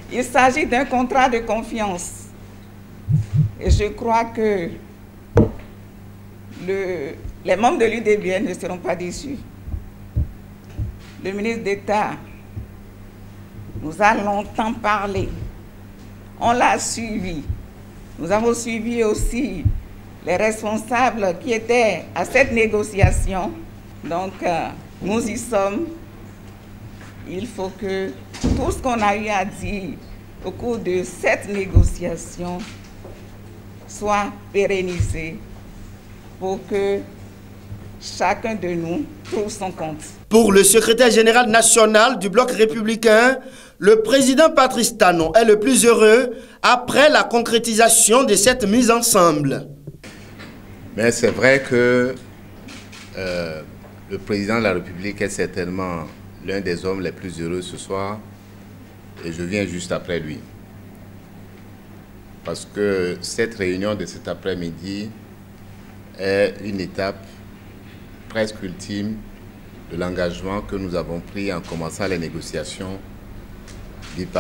Il s'agit d'un contrat de confiance. Et je crois que les membres de l'UDBN ne seront pas déçus. Le ministre d'État nous a longtemps parlé. On l'a suivi. Nous avons suivi aussi les responsables qui étaient à cette négociation. Donc, nous y sommes. Il faut que tout ce qu'on a eu à dire au cours de cette négociation soit pérennisé pour que chacun de nous trouve son compte. Pour le secrétaire général national du Bloc républicain, le président Patrice Talon est le plus heureux après la concrétisation de cette mise ensemble. Mais c'est vrai que le président de la République est certainement l'un des hommes les plus heureux ce soir et je viens juste après lui. Parce que cette réunion de cet après-midi est une étape presque ultime de l'engagement que nous avons pris en commençant les négociations